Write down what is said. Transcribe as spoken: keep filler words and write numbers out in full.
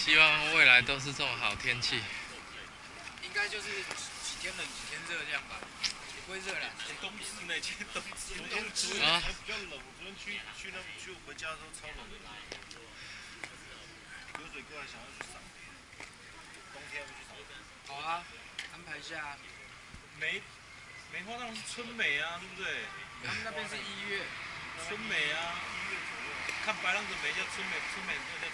希望未来都是这种好天气。 应该就是几天冷几天热这样吧，也不会热啦。 冬至呢，今天冬至，昨天昨天还比较冷，我昨天去去那去我们家的时候超冷的。流水哥还想要去赏别，冬天要不去赏别？ 好啊，安排一下。 梅梅花那是春梅啊，对不对？ 他们那边是一月。 春梅啊，一月左右。看白浪的梅叫春梅，春梅那